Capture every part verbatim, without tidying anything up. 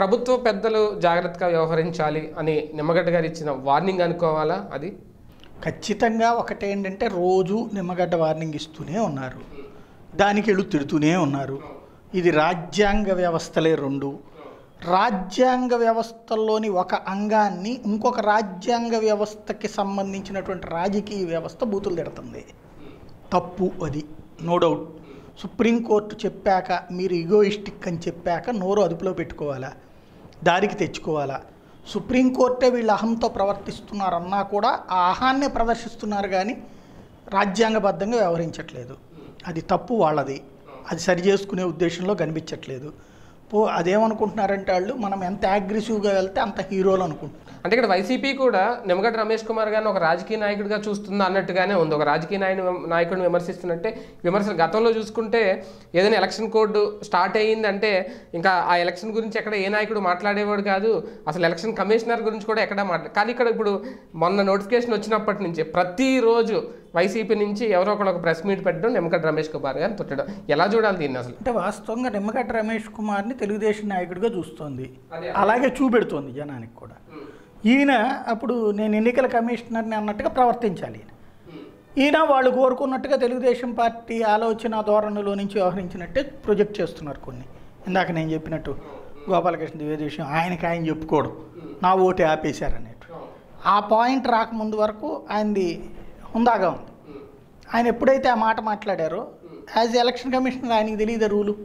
ప్రభుత్వ పెద్దలు జాగ్రత్తగా వ్యవహరించాలి అని నిమ్మగడ్డ గారు ఇచ్చిన వార్నింగ్ అనుకోవాలా? అది ఖచ్చితంగా ఒకటేంటంటే రోజు నిమ్మగడ్డ వార్నింగ్ ఇస్తూనే ఉన్నారు, దానికి వెళ్ళు తిడుతూనే ఉన్నారు. ఇది రాజ్యాంగ వ్యవస్థలే రెండు. రాజ్యాంగ వ్యవస్థల్లోని ఒక అంగాన్ని ఇంకొక రాజ్యాంగ వ్యవస్థకి సంబంధించినటువంటి రాజకీయ వ్యవస్థ బూతులు తిడుతుంది. తప్పు అది, నో డౌట్. సుప్రీంకోర్టు చెప్పాక మీరు ఈగోయిస్టిక్ అని చెప్పాక నోరు అదుపులో పెట్టుకోవాలా, దారికి తెచ్చుకోవాలా. సుప్రీంకోర్టే వీళ్ళు అహంతో ప్రవర్తిస్తున్నారన్నా కూడా ఆ అహాన్నే ప్రదర్శిస్తున్నారు కానీ రాజ్యాంగబద్ధంగా వ్యవహరించట్లేదు. అది తప్పు వాళ్ళది, అది సరి చేసుకునే ఉద్దేశంలో కనిపించట్లేదు. పో అదేమనుకుంటున్నారంటే వాళ్ళు మనం ఎంత అగ్రెసివ్గా వెళ్తే అంత హీరోలు అనుకుంటున్నారు. అంటే ఇక్కడ వైసీపీ కూడా నిమ్మగడ్డ రమేష్ కుమార్ గారిని ఒక రాజకీయ నాయకుడిగా చూస్తుందా అన్నట్టుగానే ఉంది. ఒక రాజకీయ నాయకుడు నాయకుడిని విమర్శిస్తున్నట్టే విమర్శలు. గతంలో చూసుకుంటే ఏదైనా ఎలక్షన్ కోడ్ స్టార్ట్ అయ్యిందంటే ఇంకా ఆ ఎలక్షన్ గురించి ఎక్కడ ఏ నాయకుడు మాట్లాడేవాడు కాదు, అసలు ఎలక్షన్ కమిషనర్ గురించి కూడా ఎక్కడ మాట్లా కానీ ఇక్కడ ఇప్పుడు మొన్న నోటిఫికేషన్ వచ్చినప్పటి నుంచి ప్రతిరోజు వైసీపీ నుంచి ఎవరో ఒకరు ఒక ప్రెస్ మీట్ పెట్టడం, నిమ్మగడ్డ రమేష్ కుమార్ గారిని తిట్టడం. ఎలా చూడాలి దీన్ని అసలు? అంటే వాస్తవంగా నిమ్మగడ్డ రమేష్ కుమార్ని తెలుగుదేశం నాయకుడిగా చూస్తోంది, అలాగే చూపెడుతోంది జనానికి కూడా. ఈయన అప్పుడు నేను ఎన్నికల కమిషనర్ని అన్నట్టుగా ప్రవర్తించాలి. ఈయన ఈయన వాళ్ళు కోరుకున్నట్టుగా తెలుగుదేశం పార్టీ ఆలోచన ధోరణిలో నుంచి వ్యవహరించినట్టే ప్రొజెక్ట్ చేస్తున్నారు కొన్ని. ఇందాక నేను చెప్పినట్టు గోపాలకృష్ణ ద్వివేది విషయం ఆయనకి ఆయన చెప్పుకోవడం, నా ఓటు ఆపేశారనేట్టు. ఆ పాయింట్ రాకముందు వరకు ఆయనది హుందాగా ఉంది. ఆయన ఎప్పుడైతే ఆ మాట మాట్లాడారో యాజ్ ఎలక్షన్ కమిషనర్ ఆయనకి తెలియదు రూలు.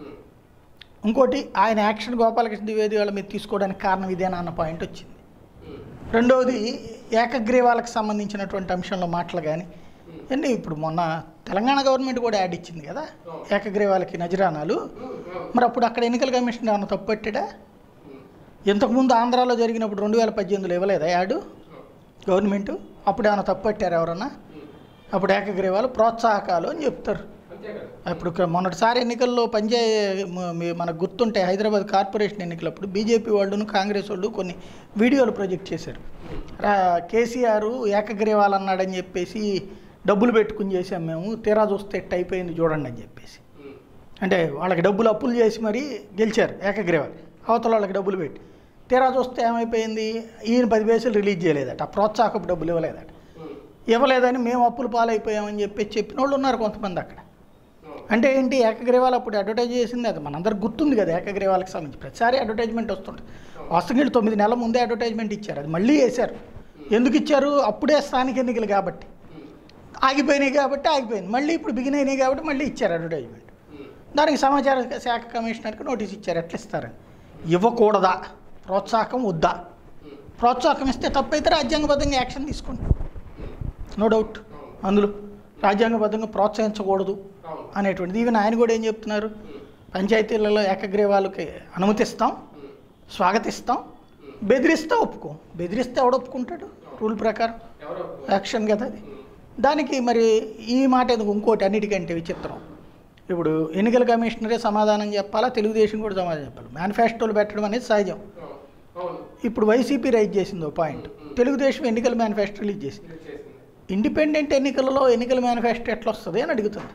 ఇంకోటి ఆయన యాక్షన్ గోపాలకృష్ణ ద్వివేది వాళ్ళ మీద తీసుకోవడానికి కారణం ఇదేనా అన్న పాయింట్ వచ్చింది. రెండవది ఏకగ్రీవాలకు సంబంధించినటువంటి అంశంలో మాటలు కానీ అండి. ఇప్పుడు మొన్న తెలంగాణ గవర్నమెంట్ కూడా యాడ్ ఇచ్చింది కదా ఏకగ్రీవాలకి నజరానాలు. మరి అప్పుడు అక్కడ ఎన్నికల కమిషన్ ఏమన్నా తప్పు పెట్టాడా? ఇంతకుముందు ఆంధ్రాలో జరిగినప్పుడు రెండు వేల పద్దెనిమిదిలో ఇవ్వలేదా యాడు గవర్నమెంటు? అప్పుడు ఏమైనా తప్పు పెట్టారు ఎవరన్నా? అప్పుడు ఏకగ్రీవాలు ప్రోత్సాహకాలు అని చెప్తారు. ఇప్పుడు మొన్నటిసారి ఎన్నికల్లో పనిచేయ మనకు గుర్తుంటే హైదరాబాద్ కార్పొరేషన్ ఎన్నికలప్పుడు బీజేపీ వాళ్ళను కాంగ్రెస్ వాళ్ళు కొన్ని వీడియోలు ప్రొజెక్ట్ చేశారు. కేసీఆర్ ఏకగ్రీవాలు అన్నాడని చెప్పేసి డబ్బులు పెట్టుకుని చేసాం మేము, తీరా చూస్తే ఎట్ట అయిపోయింది చూడండి అని చెప్పేసి. అంటే వాళ్ళకి డబ్బులు అప్పులు చేసి మరీ గెలిచారు ఏకగ్రీవాలు, అవతల వాళ్ళకి డబ్బులు పెట్టి. తీరా చూస్తే ఏమైపోయింది, ఈయన పది పైసలు రిలీజ్ చేయలేదట, ఆ ప్రోత్సాహకపు డబ్బులు ఇవ్వలేదట. ఇవ్వలేదని మేము అప్పులు పాలైపోయామని చెప్పి చెప్పిన వాళ్ళు ఉన్నారు కొంతమంది అక్కడ. అంటే ఏంటి, ఏకగ్రీవాలు అప్పుడు అడ్వర్టైజ్ చేసింది అది మనందరికి గుర్తుంది కదా. ఏకగ్రీవాలకు సంబంధించి ప్రతిసారి అడ్వర్టైజ్మెంట్ వస్తుంటుంది. వాస్తవంగా తొమ్మిది నెలల ముందే అడ్వర్టైజ్మెంట్ ఇచ్చారు, అది మళ్ళీ వేశారు. ఎందుకు ఇచ్చారు? అప్పుడే స్థానిక ఎన్నికలు కాబట్టి ఆగిపోయినాయి కాబట్టి ఆగిపోయింది, మళ్ళీ ఇప్పుడు బిగిన్ అయినాయి కాబట్టి మళ్ళీ ఇచ్చారు అడ్వర్టైజ్మెంట్. దానికి సమాచార శాఖ కమిషనర్కి నోటీస్ ఇచ్చారు. ఎట్లా ఇస్తారని. ఇవ్వకూడదా? ప్రోత్సాహకం వద్దా? ప్రోత్సాహకం ఇస్తే తప్పైతే రాజ్యాంగబద్ధంగా యాక్షన్ తీసుకోండి, నో డౌట్. అందులో రాజ్యాంగబద్ధంగా ప్రోత్సహించకూడదు అనేటువంటిది. ఈవెన్ ఆయన కూడా ఏం చెప్తున్నారు, పంచాయతీలలో ఏకగ్రీవాలకి అనుమతిస్తాం, స్వాగతిస్తాం, బెదిరిస్తే ఒప్పుకో. బెదిరిస్తే ఎవడు ఒప్పుకుంటాడు? రూల్ ప్రకారం యాక్షన్ కదా అది. దానికి మరి ఈ మాట ఎందుకు? ఇంకోటి అన్నిటికంటే విచిత్రం, ఇప్పుడు ఎన్నికల కమిషనరే సమాధానం చెప్పాలా, తెలుగుదేశం కూడా సమాధానం చెప్పాలి. మేనిఫెస్టోలు పెట్టడం అనేది సహజం. ఇప్పుడు వైసీపీ రైజ్ చేసింది ఓ పాయింట్, తెలుగుదేశం ఎన్నికల మేనిఫెస్టో రిలీజ్ చేసింది. ఇండిపెండెంట్ ఎన్నికలలో ఎన్నికల మేనిఫెస్టో ఎట్లా వస్తుంది అని అడుగుతుంది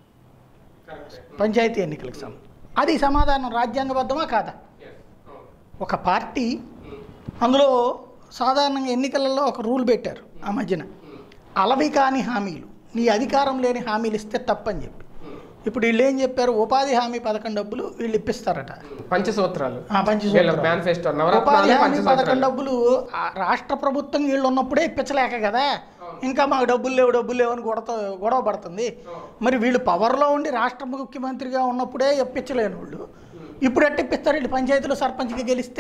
పంచాయతీ ఎన్నికలకు సంబంధించి. అది సమాధానం రాజ్యాంగబద్ధమా కాదా? ఒక పార్టీ అందులో సాధారణంగా ఎన్నికలలో ఒక రూల్ పెట్టారు ఆ మధ్యన, అలవి కాని హామీలు, నీ అధికారం లేని హామీలు ఇస్తే తప్పని చెప్పి. ఇప్పుడు వీళ్ళు ఏం చెప్పారు, ఉపాధి హామీ పథకం డబ్బులు వీళ్ళు ఇప్పిస్తారట, పంచసూత్రాలు. ఉపాధి హామీ పథకం డబ్బులు రాష్ట్ర ప్రభుత్వం వీళ్ళు ఉన్నప్పుడే ఇప్పించలేక కదా, ఇంకా మాకు డబ్బులు లేవు డబ్బులు లేవు అని గొడవ గొడవ పడుతుంది. మరి వీళ్ళు పవర్లో ఉండి రాష్ట్ర ముఖ్యమంత్రిగా ఉన్నప్పుడే ఇప్పించలేని వాళ్ళు ఇప్పుడు ఎట్ట ఇప్పిస్తారు? వీళ్ళు పంచాయతీలో సర్పంచ్కి గెలిస్తే.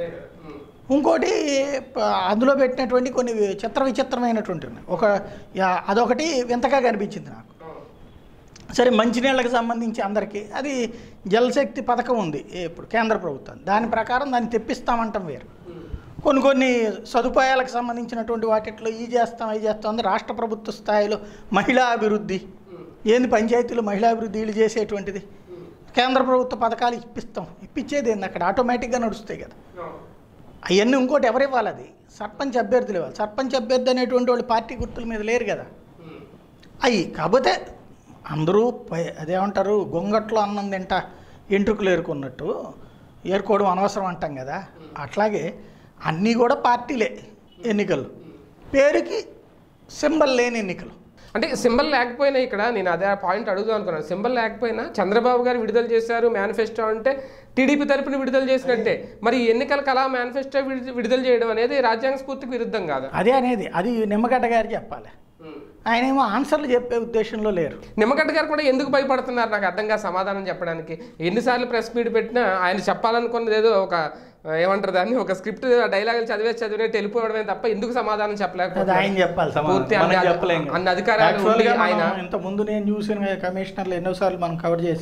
ఇంకోటి అందులో పెట్టినటువంటి కొన్ని చిత్ర విచిత్రమైనటువంటి ఒక అదొకటి వింతగా కనిపించింది నాకు. సరే, మంచినీళ్ళకి సంబంధించి అందరికీ అది జలశక్తి పథకం ఉంది ఇప్పుడు కేంద్ర ప్రభుత్వం, దాని ప్రకారం దాన్ని తెప్పిస్తామంటాం వేరు. కొన్ని కొన్ని సదుపాయాలకు సంబంధించినటువంటి వాటిట్లో ఈ చేస్తాం అవి చేస్తాం ఉంది. రాష్ట్ర ప్రభుత్వ స్థాయిలో మహిళా అభివృద్ధి ఏంది, పంచాయతీలో మహిళా అభివృద్ధి వీళ్ళు చేసేటువంటిది. కేంద్ర ప్రభుత్వ పథకాలు ఇప్పిస్తాం, ఇప్పించేది ఏంది అక్కడ ఆటోమేటిక్గా నడుస్తాయి కదా అవన్నీ. ఇంకోటి ఎవరు ఇవ్వాలి? అది సర్పంచ్ అభ్యర్థులు ఇవ్వాలి. సర్పంచ్ అభ్యర్థి అనేటువంటి వాళ్ళు పార్టీ గుర్తుల మీద లేరు కదా అవి. కాకపోతే అందరూ అదేమంటారు, గొంగట్లో అన్నం తింటా ఎంట్రుకలు ఏరుకున్నట్టు ఏరుకోవడం అనవసరం అంటాం కదా, అట్లాగే అన్నీ కూడా పార్టీలే ఎన్నికలు, పేరుకి సింబల్ లేని ఎన్నికలు. అంటే సింబల్ లేకపోయినా ఇక్కడ నేను అదే పాయింట్ అడుగుదాం అనుకున్నాను. సింబల్ లేకపోయినా చంద్రబాబు గారు విడుదల చేశారు మేనిఫెస్టో అంటే టీడీపీ తరపున విడుదల చేసినట్టే. మరి ఎన్నికలకు అలా మేనిఫెస్టో విడుదల చేయడం అనేది రాజ్యాంగ స్ఫూర్తికి విరుద్ధం కాదు. అదే అనేది అది నిమ్మగడ్డ గారు చెప్పాలి. ఆయన ఏమో ఆన్సర్లు చెప్పే ఉద్దేశంలో లేరు. నిమ్మగడ్డ గారు కూడా ఎందుకు భయపడుతున్నారు నాకు అర్థంగా సమాధానం చెప్పడానికి. ఎన్నిసార్లు ప్రెస్ మీట్ పెట్టినా ఆయన చెప్పాలనుకున్నది ఏదో ఒక ఏమంటారు దాన్ని ఒక స్క్రిప్ట్ డైలాగులు చదివే చదివినట్టు వెళ్ళిపోవడమే తప్ప ఎందుకు సమాధానం చెప్పలేకపోతే ఆయన చెప్పాలి. అన్న అధికారాలు ఆయన ఇంత ముందు నేను చూసిన కమిషనర్లు ఎన్నోసార్లు మనం కవర్ చేసి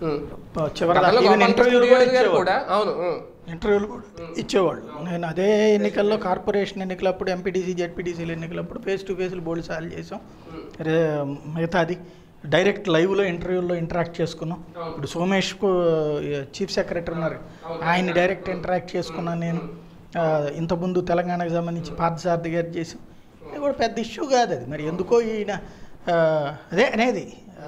కూడా అవును ఇంటర్వ్యూలు కూడా ఇచ్చేవాళ్ళు. నేను అదే ఎన్నికల్లో కార్పొరేషన్ ఎన్నికలప్పుడు ఎంపీటీసీ జెడ్పీటీసీలు ఎన్నికలప్పుడు ఫేస్ టు ఫేస్లు బోల్డ్ సార్లు చేసాం. రే మిగతాది డైరెక్ట్ లైవ్లో ఇంటర్వ్యూల్లో ఇంటరాక్ట్ చేసుకున్నాం. ఇప్పుడు సోమేష్ చీఫ్ సెక్రటరీ ఉన్నారు, ఆయన డైరెక్ట్ ఇంటరాక్ట్ చేసుకున్నాను నేను. ఇంతకుముందు తెలంగాణకు సంబంధించి పార్థసారథి గారు చేసాం. అది కూడా పెద్ద ఇష్యూ కాదు అది. మరి ఎందుకో ఈయన అదే అనేది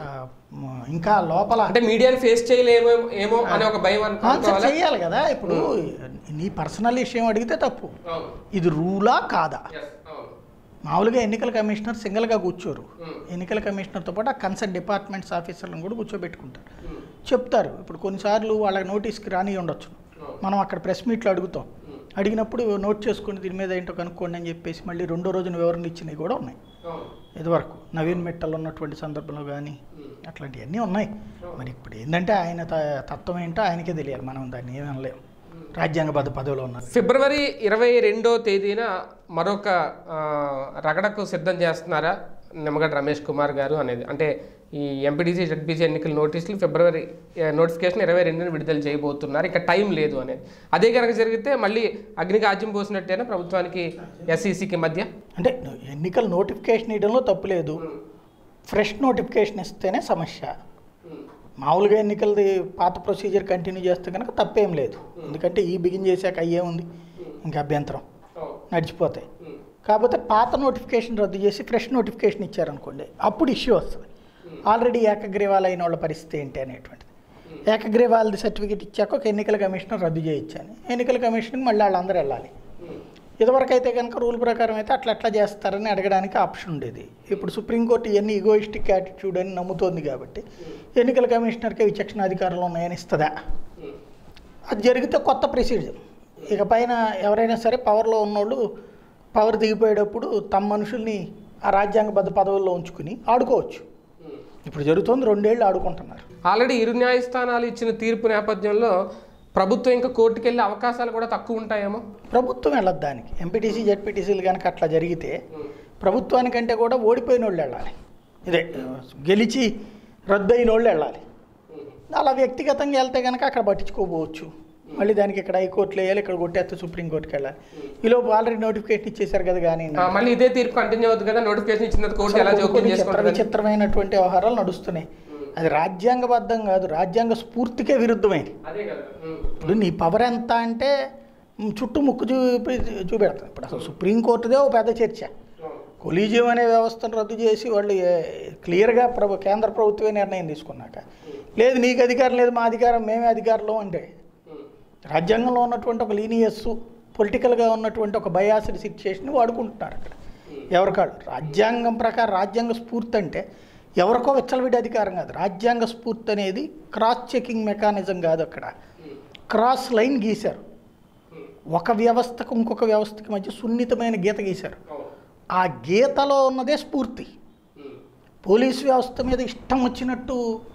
ఇంకా లోపల అంటే మీడియాని ఫేస్ చేయలేమో ఏమో అనే ఒక భయం ఆన్సర్ చేయాలి కదా. ఇప్పుడు నీ పర్సనల్ విషయం అడిగితే తప్పు, ఇది రూలా కాదా? మామూలుగా ఎన్నికల కమిషనర్ సింగిల్గా కూర్చోరు. ఎన్నికల కమిషనర్తో పాటు ఆ కన్సర్న్ డిపార్ట్మెంట్స్ ఆఫీసర్లను కూడా కూర్చోబెట్టుకుంటారు, చెప్తారు. ఇప్పుడు కొన్నిసార్లు వాళ్ళకి నోటీస్కి రాని ఉండొచ్చు, మనం అక్కడ ప్రెస్ మీట్లో అడుగుతాం. అడిగినప్పుడు నోట్ చేసుకుని దీని మీద ఏంటో కనుక్కోండి అని చెప్పేసి మళ్ళీ రెండో రోజున వివరణ ఇచ్చినవి కూడా ఉన్నాయి. ఇదివరకు నవీన్ మిట్టల్ ఉన్నటువంటి సందర్భంలో కానీ అట్లాంటివన్నీ ఉన్నాయి. మరి ఇప్పుడు ఏంటంటే ఆయన తత్వం ఏంటో ఆయనకే తెలియాలి, మనం దాన్ని ఏమీ అనలేము. రాజ్యాంగబద్ధ పదవిలో ఉన్నారు. ఫిబ్రవరి ఇరవై రెండో తేదీన మరొక రగడకు సిద్ధం చేస్తున్నారా నిమ్మగడ్డ రమేష్ కుమార్ గారు అనేది? అంటే ఈ ఎంపీటీసీ జెడ్పీసీ ఎన్నికల నోటీసులు ఫిబ్రవరి నోటిఫికేషన్ ఇరవై రెండున విడుదల చేయబోతున్నారు, ఇక టైం లేదు అనేది. అదే కనుక జరిగితే మళ్ళీ అగ్నికి ఆజ్యం పోసినట్టేనా ప్రభుత్వానికి ఎస్ఈసికి మధ్య? అంటే ఎన్నికల నోటిఫికేషన్ ఇవ్వడంలో తప్పు లేదు, ఫ్రెష్ నోటిఫికేషన్ ఇస్తేనే సమస్య. మామూలుగా ఎన్నికలది పాత ప్రొసీజర్ కంటిన్యూ చేస్తే కనుక తప్పేం లేదు. ఎందుకంటే ఈ బిగిన్ చేశాక అయ్యే ఉంది, ఇంకా అభ్యంతరం నడిచిపోతాయి. కాకపోతే పాత నోటిఫికేషన్ రద్దు చేసి ఫ్రెష్ నోటిఫికేషన్ ఇచ్చారనుకోండి, అప్పుడు ఇష్యూ వస్తుంది. ఆల్రెడీ ఏకగ్రీవాలు అయిన వాళ్ళ పరిస్థితి ఏంటి అనేటువంటిది. ఏకగ్రీవాలది సర్టిఫికేట్ ఇచ్చాక ఒక ఎన్నికల కమిషనర్ రద్దు చేయొచ్చని ఎన్నికల కమిషన్కి మళ్ళీ వాళ్ళందరూ వెళ్ళాలి. ఇదివరకు అయితే కనుక రూల్ ప్రకారం అయితే అట్లా అట్లా చేస్తారని అడగడానికి ఆప్షన్ ఉండేది. ఇప్పుడు సుప్రీంకోర్టు ఇవన్నీ ఈగోయిస్టిక్ యాటిట్యూడ్ అని నమ్ముతోంది కాబట్టి ఎన్నికల కమిషనర్కే విచక్షణ అధికారులు ఉన్నాయని ఇస్తుందా? అది జరిగితే కొత్త ప్రొసీజర్. ఇక పైన ఎవరైనా సరే పవర్లో ఉన్నోళ్ళు పవర్ దిగిపోయేటప్పుడు తమ మనుషుల్ని ఆ రాజ్యాంగబద్ధ పదవుల్లో ఉంచుకుని ఆడుకోవచ్చు. ఇప్పుడు జరుగుతుంది, రెండేళ్ళు ఆడుకుంటున్నారు. ఆల్రెడీ ఇరు న్యాయస్థానాలు ఇచ్చిన తీర్పు నేపథ్యంలో ప్రభుత్వం ఇంకా కోర్టుకు వెళ్ళే అవకాశాలు కూడా తక్కువ ఉంటాయేమో. ప్రభుత్వం వెళ్ళదు దానికి. ఎంపీటీసీ జెడ్పీటీసీలు కనుక అట్లా జరిగితే ప్రభుత్వానికంటే కూడా ఓడిపోయిన వాళ్ళు వెళ్ళాలి, ఇదే గెలిచి రద్దు అయిన వాళ్ళు వెళ్ళాలి. అలా వ్యక్తిగతంగా వెళ్తే కనుక అక్కడ పట్టించుకోపోవచ్చు. మళ్ళీ దానికి ఇక్కడ హైకోర్టులో వేయాలి, ఇక్కడ కొట్టేస్తే సుప్రీంకోర్టుకి వెళ్ళాలి. ఈలోపు ఆల్రెడీ నోటిఫికేషన్ ఇచ్చేసారు కదా. కానీ మళ్ళీ ఇదే తీర్పు కంటిన్యూ అవుతుంది కదా. నోటిఫికేషన్ ఇచ్చిన కోర్టు ఎలా జోక్యం చేసుకుంటుంది? విచిత్రమైనటువంటి వ్యవహారాలు నడుస్తున్నాయి. అది రాజ్యాంగబద్ధం కాదు, రాజ్యాంగ స్ఫూర్తికే విరుద్ధమైంది. ఇప్పుడు నీ పవర్ ఎంత అంటే చుట్టూ ముక్కు చూపి చూపెడతాం. ఇప్పుడు అసలు సుప్రీంకోర్టుదే ఒక పెద్ద చర్చ. కొలీజియం అనే వ్యవస్థను రద్దు చేసి వాళ్ళు క్లియర్గా ప్రభు కేంద్ర ప్రభుత్వమే నిర్ణయం తీసుకున్నాక, లేదు నీకు అధికారం లేదు మా అధికారం మేమే అధికారంలో అంటే, రాజ్యాంగంలో ఉన్నటువంటి ఒక లీనియస్ పొలిటికల్గా ఉన్నటువంటి ఒక బయాస్డ్ సిచ్యుయేషన్ వాడుకుంటున్నారు అక్కడ ఎవరికాళ్ళు. రాజ్యాంగం ప్రకారం రాజ్యాంగ స్ఫూర్తి అంటే ఎవరికో విచ్చలవిడి అధికారం కాదు. రాజ్యాంగ స్ఫూర్తి అనేది క్రాస్ చెకింగ్ మెకానిజం కాదు. అక్కడ క్రాస్ లైన్ గీశారు, ఒక వ్యవస్థకు ఇంకొక వ్యవస్థకి మధ్య సున్నితమైన గీత గీశారు. ఆ గీతలో ఉన్నదే స్ఫూర్తి. పోలీసు వ్యవస్థ మీద ఇష్టం వచ్చినట్టు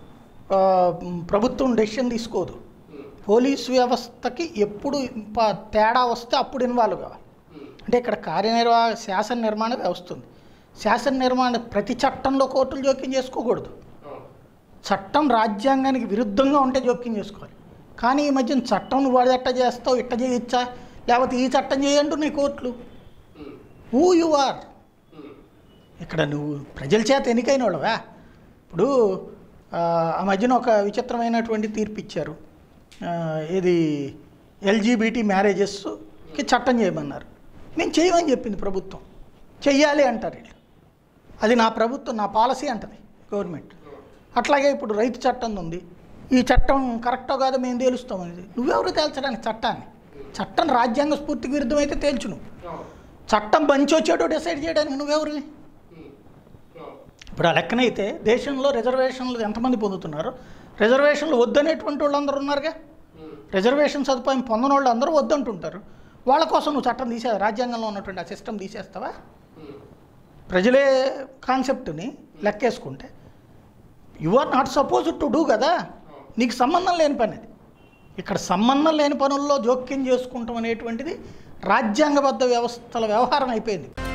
ప్రభుత్వం డెసిషన్ తీసుకోదు. పోలీసు వ్యవస్థకి ఎప్పుడు తేడా వస్తే అప్పుడు ఇన్వాల్వ్ కావాలి. అంటే ఇక్కడ కార్యనిర్వాహక శాసన నిర్మాణ వ్యవస్థ ఉంది. శాసన నిర్మాణ ప్రతి చట్టంలో కోర్టులు జోక్యం చేసుకోకూడదు. చట్టం రాజ్యాంగానికి విరుద్ధంగా ఉంటే జోక్యం చేసుకోవాలి. కానీ ఈ మధ్యన చట్టం నువ్వు వాడు ఎట్ట చేస్తావు, ఇట్ట చేయొచ్చా, లేకపోతే ఈ చట్టం చేయండు నీ కోర్టులు. Who you are? ఇక్కడ నువ్వు ప్రజల చేత ఎన్నికైన వాళ్ళవా? ఇప్పుడు ఆ మధ్యన ఒక విచిత్రమైనటువంటి తీర్పు ఇచ్చారు. ఇది ఎల్జీబీటీ మ్యారేజెస్కి చట్టం చేయమన్నారు. నేను చేయమని చెప్పింది ప్రభుత్వం, చెయ్యాలి అంటారు వీళ్ళు. అది నా ప్రభుత్వం, నా పాలసీ అంటది గవర్నమెంట్. అట్లాగే ఇప్పుడు రైతు చట్టం ఉంది, ఈ చట్టం కరెక్టో కాదో మేము తేలుస్తాం అనేది. నువ్వెవరు తేల్చడానికి చట్టాన్ని? చట్టం రాజ్యాంగ స్ఫూర్తికి విరుద్ధం అయితే తేల్చు నువ్వు. చట్టం మంచి వచ్చేటో డిసైడ్ చేయడానికి నువ్వెవరు? ఇప్పుడు ఆ లెక్కనైతే దేశంలో రిజర్వేషన్లు ఎంతమంది పొందుతున్నారు? రిజర్వేషన్లు వద్దనేటువంటి వాళ్ళు అందరూ ఉన్నారుగా. రిజర్వేషన్ సదుపాయం పొందని వాళ్ళు అందరూ వద్దంటుంటారు. వాళ్ళ కోసం నువ్వు చట్టం తీసే రాజ్యాంగంలో ఉన్నటువంటి ఆ సిస్టమ్ తీసేస్తావా? ప్రజలే కాన్సెప్ట్ని లెక్కేసుకుంటే you are not supposed to do కదా. నీకు సంబంధం లేని పని అది. ఇక్కడ సంబంధం లేని పనుల్లో జోక్యం చేసుకుంటాం అనేటువంటిది రాజ్యాంగబద్ధ వ్యవస్థల వ్యవహారం అయిపోయింది.